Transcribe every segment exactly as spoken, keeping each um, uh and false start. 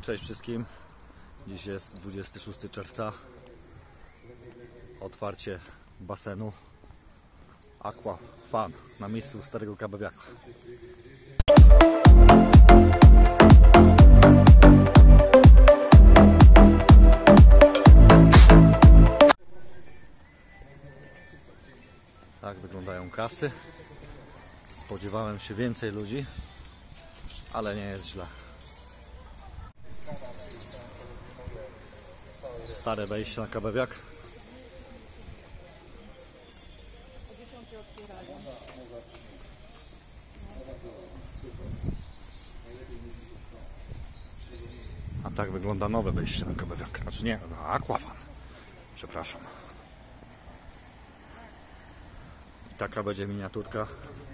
I cześć wszystkim. Dziś jest dwudziestego szóstego czerwca. Otwarcie basenu Aqua Fun na miejscu starego kabawiaka. Tak wyglądają kasy. Spodziewałem się więcej ludzi, ale nie jest źle. Stare wejście na kabawiak. A tak wygląda nowe wejście na kabawiak. Znaczy nie, na Aqua Fun. Przepraszam. I taka będzie miniaturka.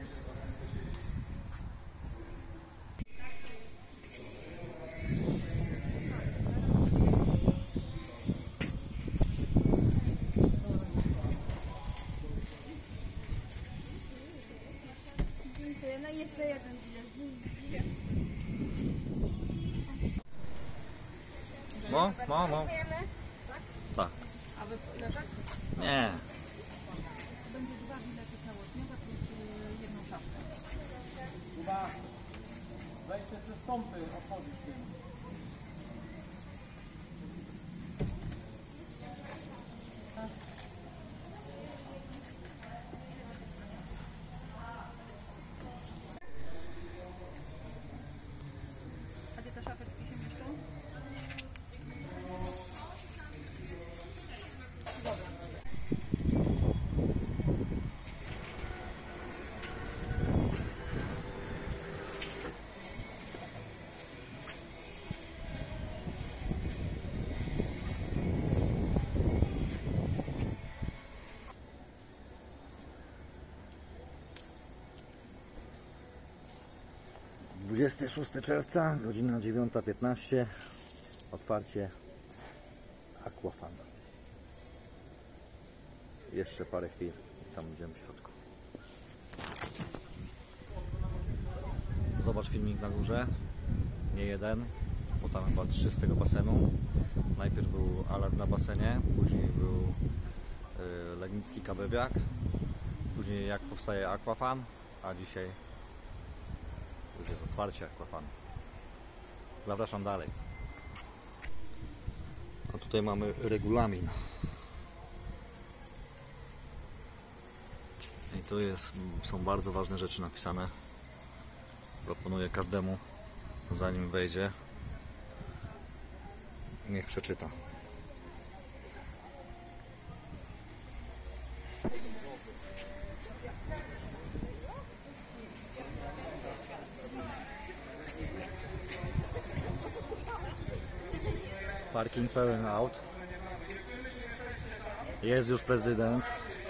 No i jeszcze jeden. No, no, no. Tak. A wy leżak? Nie. Będzie dwa bilety całodniowe plus jedną szafkę. Chyba wejście przez pompy otworzyć tym. A gdzie te szafeczki się mieszczą? dwudziestego szóstego czerwca, godzina dziewiąta piętnaście. Otwarcie Aqua Fun. Jeszcze parę chwil i tam będziemy w środku. Zobacz filmik na górze. Nie jeden, bo tam chyba trzy z tego basenu. Najpierw był alarm na basenie, później był yy, legnicki kabawiak, później jak powstaje Aqua Fun, a dzisiaj już jest otwarcie Aqua Fun. Zapraszam dalej. A tutaj mamy regulamin. I tu jest, są bardzo ważne rzeczy napisane. Proponuję każdemu, zanim wejdzie, niech przeczyta. Parking pełen aut. Jest już prezydent.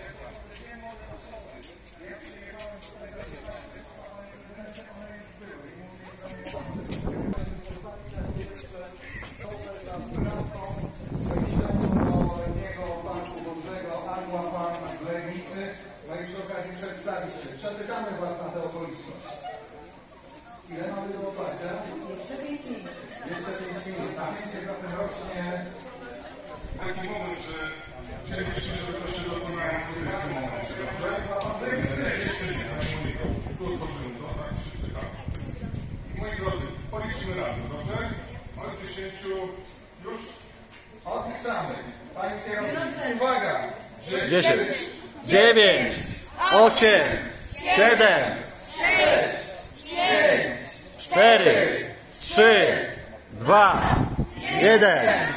No i przy okazji przedstawić się. Przepytamy Was na tę okoliczność. Ile mamy do otwarcia? Jeszcze pięć minut. Jeszcze pięć minut. A wiecie, zatem rocznie... Taki moment, że chcielibyśmy, żeby to się dokonało w tym momencie, dobrze? Jeszcze nie, tu otworzymy to, tak? Tak. Moi drodzy, policzmy razem, dobrze? Od dziesięciu już? Odliczamy. Pani kierownik, uwaga! dziesięć, dziewięć, osiem, siedem, pięć, cztery, trzy, dwa, jeden.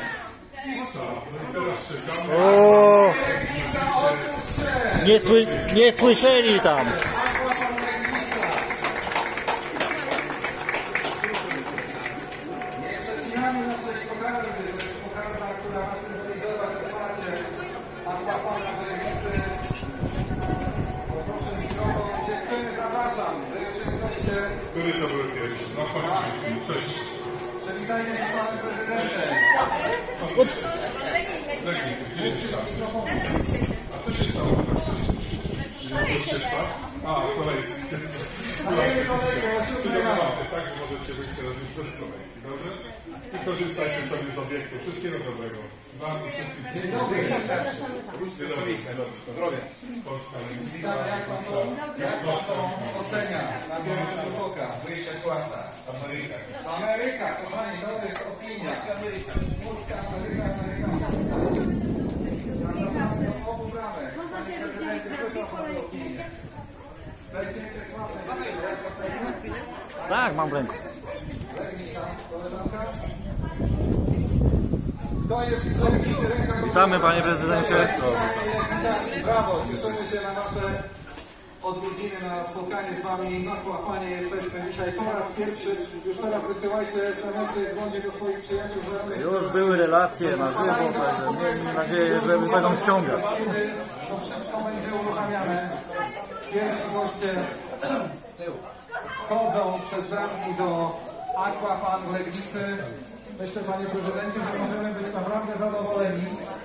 O, nie, sły, nie słyszeli tam. Nie przecinamy naszej pogardy, to jest pogarda, która ma symbolizować otwarcie Aqua Fun na Legnicy. Poproszę mikrofon, dziewczyny, zapraszam. Wy już jesteście. Który to był pierwszy? No chodźcie, cześć. Przywitajcie się z panem prezydentem. Ups. Legnicy, gdzie jest tak? A co się stało? Nie możecie spać? A, kolejcy. Kolejny kolejny, Przygotowałem, jest tak, że możecie wyjść teraz już bez kolejki, dobrze? i korzystajcie sobie z obiektu. Wszystkiego dobrego. Wam i wszystkim. Dzień dobry. Dzień dobry. Zdrowie. Polska. Witamy, jak pan to, jak pan to ocenia na pierwszy rzut oka? Wyjście klasa. Ameryka. Ameryka, kochani, to jest opinia. Polska, Ameryka, Ameryka. Zapraszamy do obu bramek. Można się rozdzielić na dwie kolejki. Będziecie sławne. Jak to wtedy? Tak, mam w ręku. Legnica, koleżanka. To jest z Legnicy ręka. Witamy, panie prezydencie. Brawo, cieszymy się na nasze odwiedziny, na spotkanie z wami. Na Kłapanie jesteśmy dzisiaj po raz pierwszy. Już teraz wysyłajcie es em esy, dzwońcie do swoich przyjaciół. Już były relacje na żywo, także miejmy nadzieję, że będą ściągać. To wszystko będzie uruchamiane. Pierwsi goście wchodzą przez bramki do Aquafan w Legnicy. Myślę, panie prezydencie, że możemy być naprawdę zadowoleni.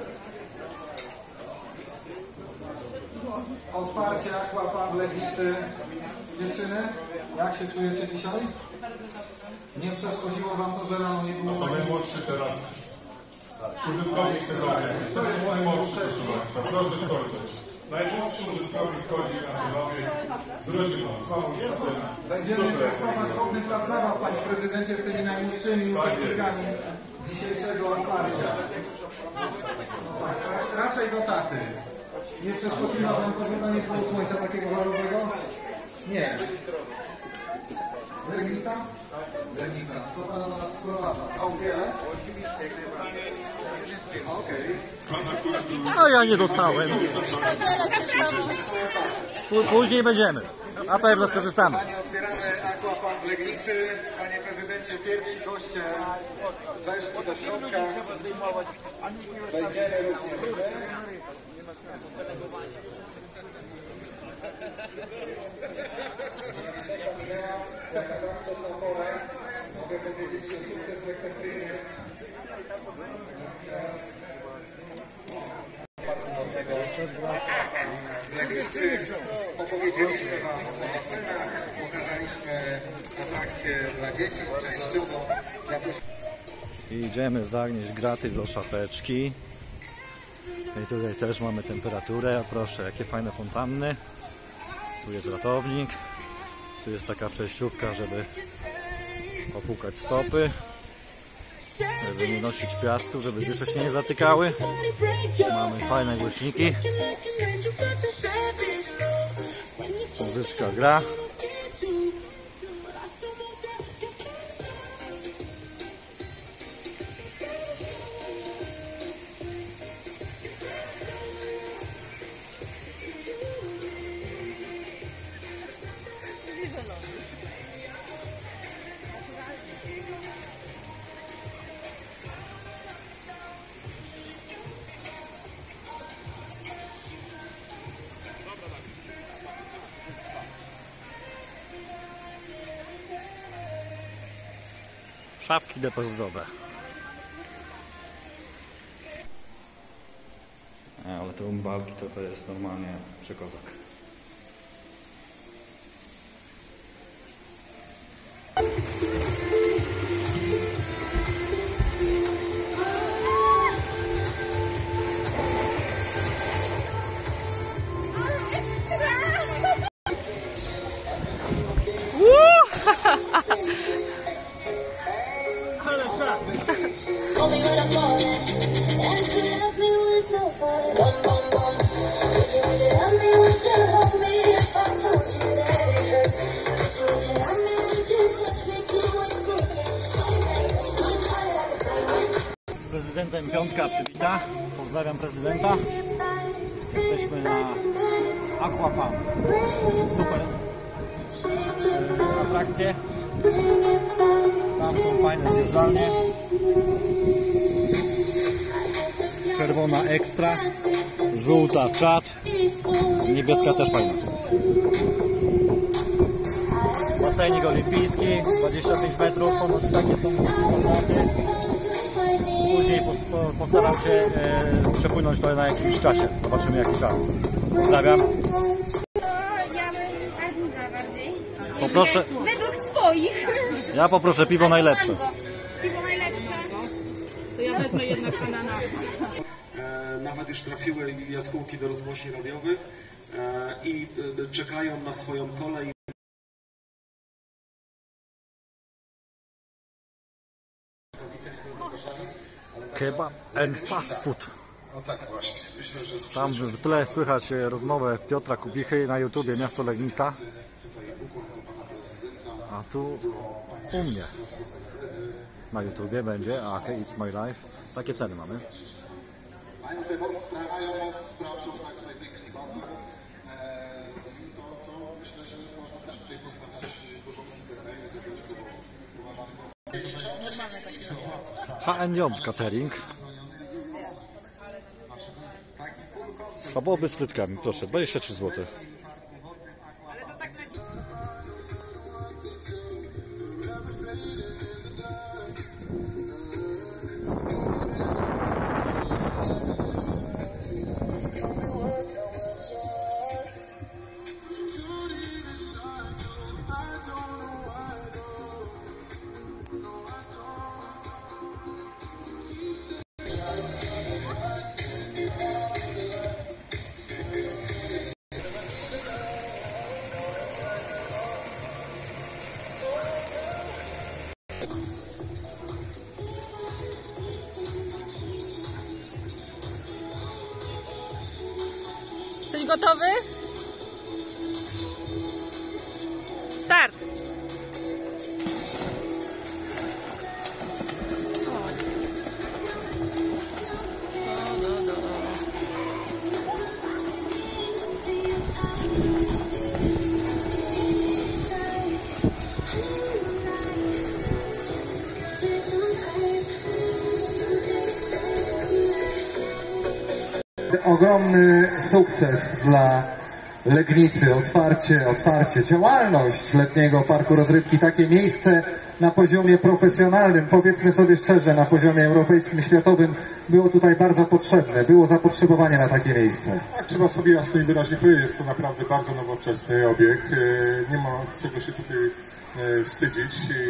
Otwarcie Aquafan w Legnicy. Dziewczyny, jak się czujecie dzisiaj? Nie przeszkodziło wam to, że rano nie było? To najmłodszy teraz użytkownik tego obiektu. To jest najmłodszy, proszę Państwa. Proszę skończyć. Najmłodszy użytkownik wchodzi na ten obiekt z rodziną. Sławą Będziemy testować wodny plac zabaw, panie prezydencie, z tymi najmłodszymi uczestnikami dzisiejszego otwarcia. Tak, raczej do taty. Nie przeszkodziła wam pogoda, nie było słońca takiego walowego? Nie. Legnica? Legnica. Co pan do nas sprowadza? Augiele? Okej. A ja nie dostałem. Pó- Później będziemy. A pewno skorzystamy. Panie, otwieramy Aquafan w Legnicy. Panie prezydencie, pierwsi goście weszli do środka. Wejdziemy również my. Mogę powiedzieć, że sukces rekreacyjny. W Legnicy opowiedzieliśmy wam o basenach, pokazaliśmy atrakcje dla dzieci, częściowo zaprosiliśmy. Idziemy zagnieść graty do szafeczki. I tutaj też mamy temperaturę. Proszę, jakie fajne fontanny. Tu jest ratownik. Tu jest taka przejściówka, żeby opłukać stopy, żeby nie nosić piasku, żeby dysze się nie zatykały. Mamy fajne głośniki. Muzyczka gra. Szafki depozytowe. Ale te umbalki to to jest normalnie przekozak. Call me when I'm falling, and you love me with no one. Bum, bum, bum. Would you love me? Would you hold me if I told you that it hurt? Would you love me? Would you touch me so exclusive? I'm high like a siren. Z prezydentem piątka przywita. Pozdrawiam prezydenta. Jesteśmy na Aquafan. Super e, atrakcje. Tam są fajne zjeżdżalnie. Czerwona ekstra, żółta czad, niebieska też fajna. Basenik olimpijski, dwadzieścia pięć metrów, ponoć takie są standardy. Później pos, po, postaram się e, przepłynąć to na jakimś czasie. Zobaczymy jaki czas. Pozdrawiam. Ja bym arbuza bardziej. Poproszę, Według swoich. ja poproszę piwo najlepsze. Piwo najlepsze. To ja wezmę jednak ananasa. E, nawet już trafiły jaskółki do rozgłośni radiowych e, i e, czekają na swoją kolej. Kebab and fast food. No tak właśnie. Myślę, że Tam w tle słychać rozmowę Piotra Kubichy na YouTubie Miasto Legnica. A tu u mnie na YouTubie będzie A K It's My Life. Takie ceny mamy. sprawdzą tak najpiękniej bazę. To, to myślę, że można też tutaj postawić dużą cyferę. H N J Catering. Schabowy z frytkami, proszę, dwadzieścia trzy złote. Jesteś gotowy? Start! Ogromny sukces dla Legnicy, otwarcie, otwarcie, działalność letniego parku rozrywki, takie miejsce na poziomie profesjonalnym, powiedzmy sobie szczerze, na poziomie europejskim, światowym było tutaj bardzo potrzebne, było zapotrzebowanie na takie miejsce. Tak, trzeba sobie jasno i wyraźnie powiedzieć, jest to naprawdę bardzo nowoczesny obiekt, nie ma czego się tutaj wstydzić.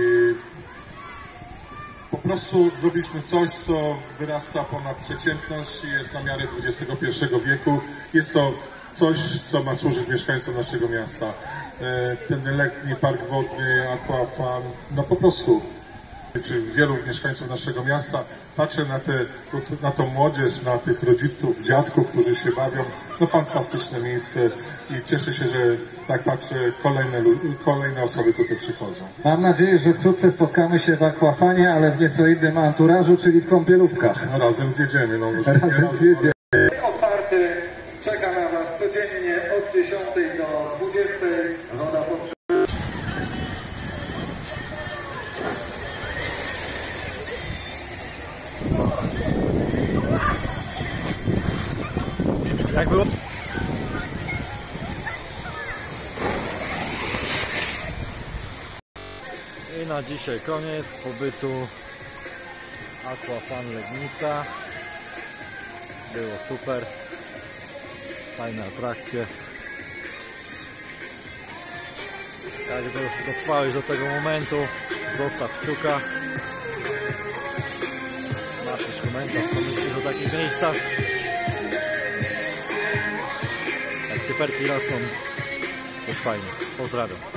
Po prostu zrobiliśmy coś, co wyrasta ponad przeciętność i jest na miarę dwudziestego pierwszego wieku. Jest to coś, co ma służyć mieszkańcom naszego miasta. Ten letni park wodny, aquafan, no po prostu, czy wielu mieszkańców naszego miasta, patrzę na, te, na tą młodzież, na tych rodziców, dziadków, którzy się bawią. No fantastyczne miejsce i cieszę się, że tak patrzę, kolejne, kolejne osoby tutaj przychodzą. Mam nadzieję, że wkrótce spotkamy się w aquafanie, ale w nieco innym anturażu, czyli w kąpielówkach. No razem zjedziemy. No, razem zjedziemy. Jest otwarty, czeka na Was codziennie od dziesiątej do dwudziestej. Woda potrzebna. Jak było? I na dzisiaj koniec pobytu Aquafan Legnica. Było super. Fajne atrakcje. Jak dotrwałeś do tego momentu, zostaw kciuka. Napisz komentarz, co myślisz o takich miejscach. Jak cyferki rosną, to jest fajnie. Pozdrawiam.